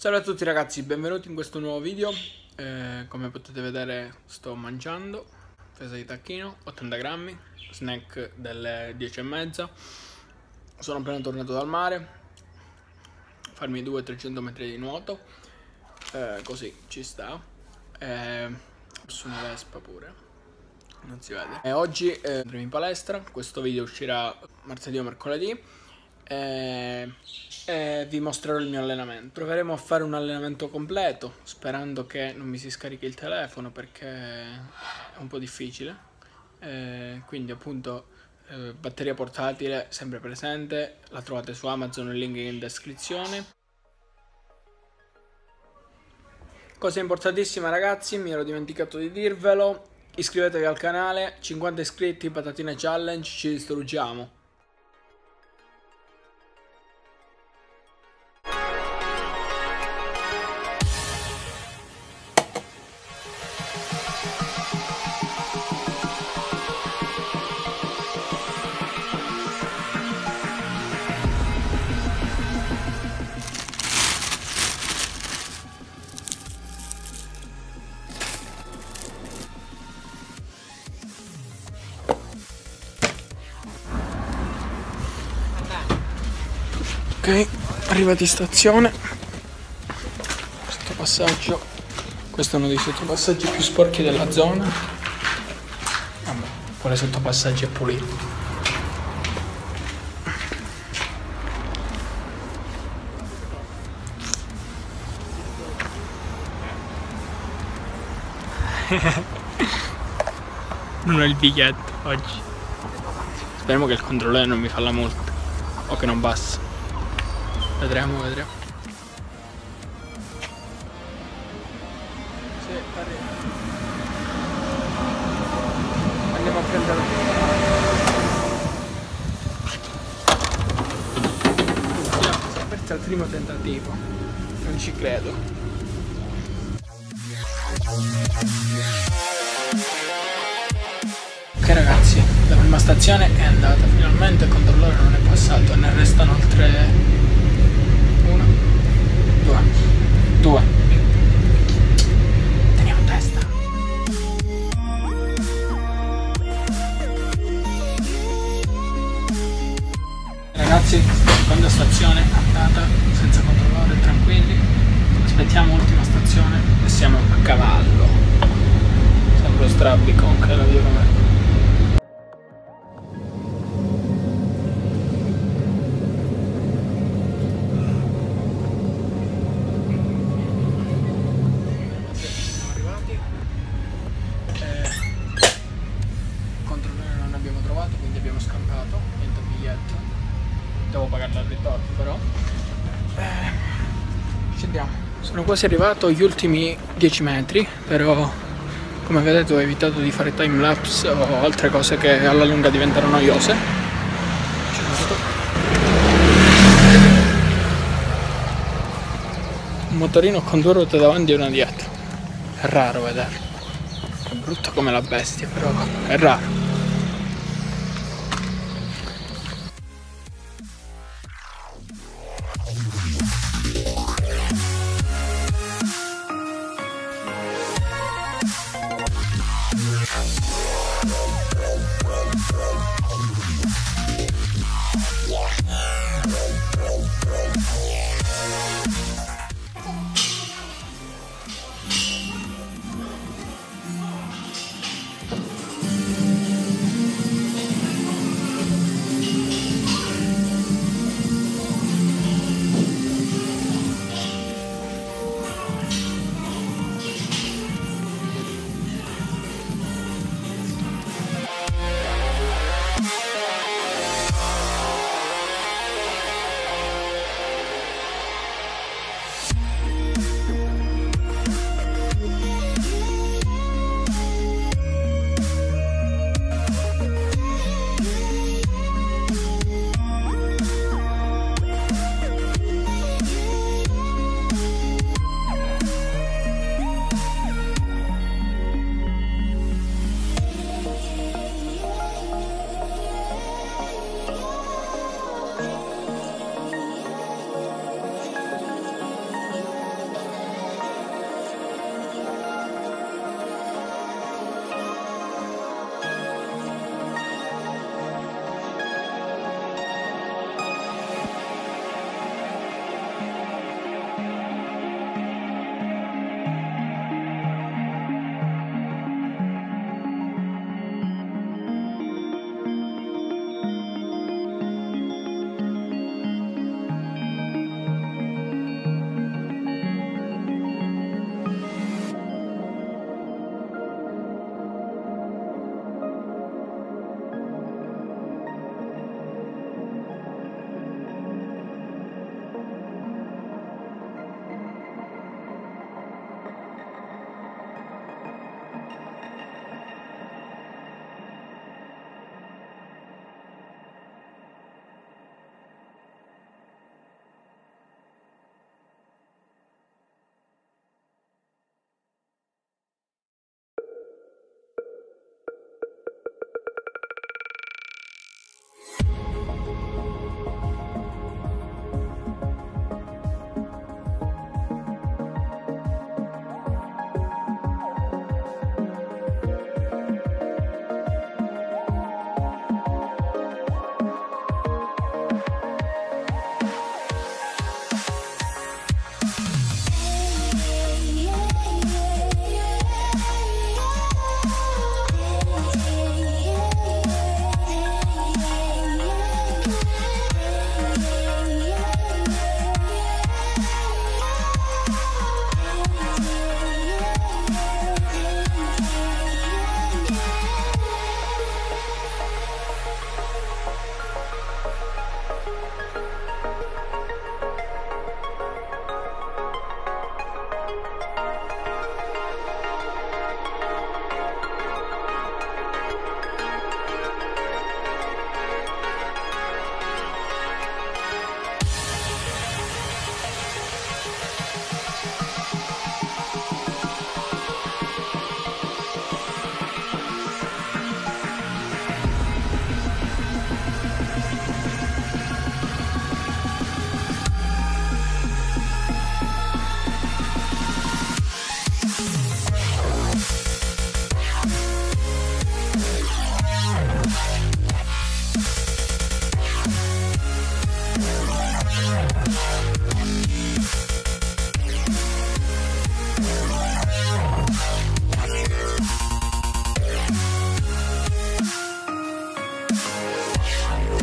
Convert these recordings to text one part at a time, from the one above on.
Salve a tutti ragazzi, benvenuti in questo nuovo video. Come potete vedere sto mangiando fesa di tacchino, 80 grammi, snack delle 10:30. Sono appena tornato dal mare, farmi 200-300 metri di nuoto, così ci sta. Su una vespa pure, non si vede. Oggi andremo in palestra, questo video uscirà martedì o mercoledì. Vi mostrerò il mio allenamento. Proveremo a fare un allenamento completo, sperando che non mi si scarichi il telefono perché è un po' difficile. Quindi appunto batteria portatile sempre presente, la trovate su Amazon, il link in descrizione. Cosa importantissima ragazzi, mi ero dimenticato di dirvelo: iscrivetevi al canale, 50 iscritti, patatine challenge, ci distruggiamo. Ok, arrivati in stazione. Questo passaggio, questo è uno dei sottopassaggi più sporchi della zona. Vabbè, quale sottopassaggi è pulito. Non ho il biglietto oggi. Speriamo che il controllore non mi fa la multa o che non passa. Vedremo. Sì, arriva. Andiamo a prendere. Si è aperto al primo tentativo. Non ci credo. Ok ragazzi, la prima stazione è andata finalmente, il controllore non è passato, ne restano altre 2. Teniamo testa. Ragazzi, seconda stazione andata senza controllore, tranquilli. Aspettiamo ultima stazione e siamo a cavallo. Sembro strabico, anche la via com'è. Quindi abbiamo scampato, niente biglietto, devo pagarlo al ritorno però. Ci andiamo. Sono quasi arrivato agli ultimi 10 metri, però come vedete ho evitato di fare time lapse o altre cose che alla lunga diventano noiose. Un motorino con 2 ruote davanti e una dietro, è raro vederlo, è brutto come la bestia però è raro.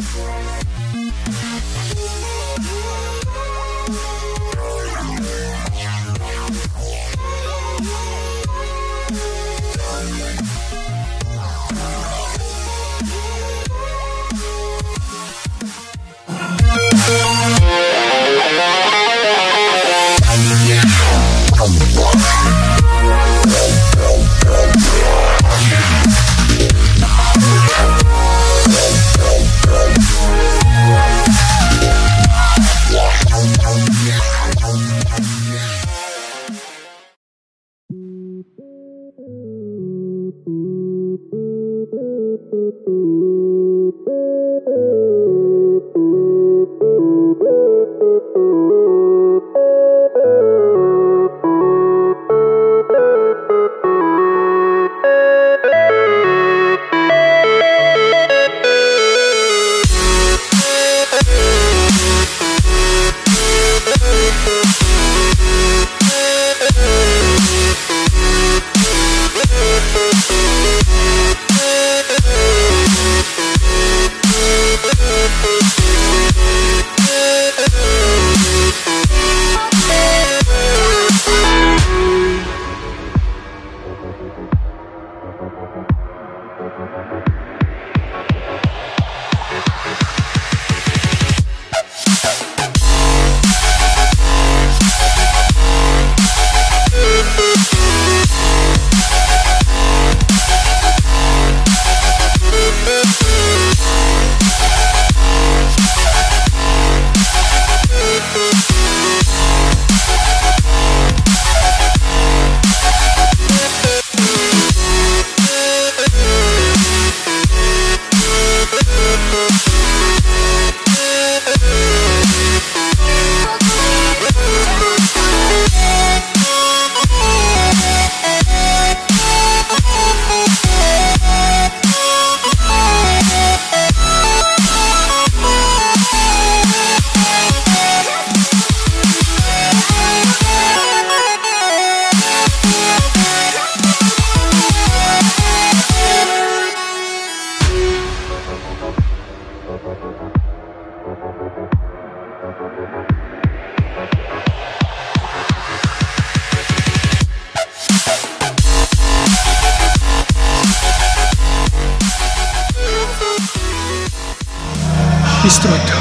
Distrutto.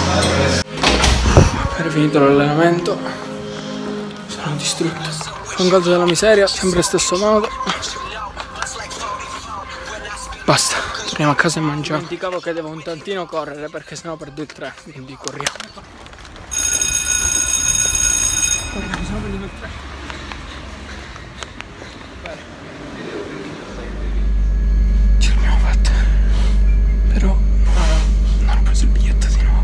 Per finito l'allenamento sono distrutto. Sono un calcio della miseria, sempre stesso modo. Basta, torniamo a casa e mangiamo. Dimenticavo che devo un tantino correre perché sennò perdo il treno, quindi corriamo. Corriamo, sennò perdo il treno. Ce l'abbiamo fatta. Però non ho preso il biglietto di nuovo.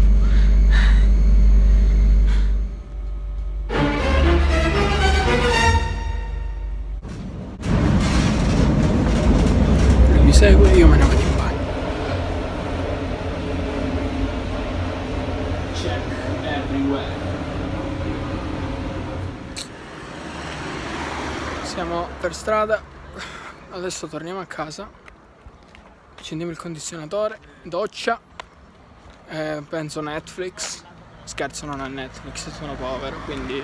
Lui mi segue e io me ne vado in bagno. Check everywhere. Siamo per strada, adesso torniamo a casa, accendiamo il condizionatore, doccia, penso Netflix, scherzo, non è Netflix, sono povero, quindi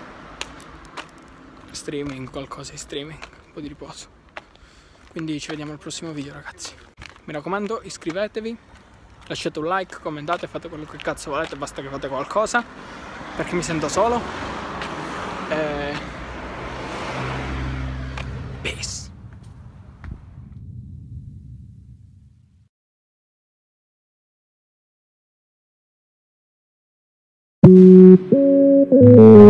streaming, qualcosa di streaming, un po' di riposo. Quindi ci vediamo al prossimo video, ragazzi. Mi raccomando, iscrivetevi, lasciate un like, commentate, fate quello che cazzo volete, basta che fate qualcosa, perché mi sento solo. Peace.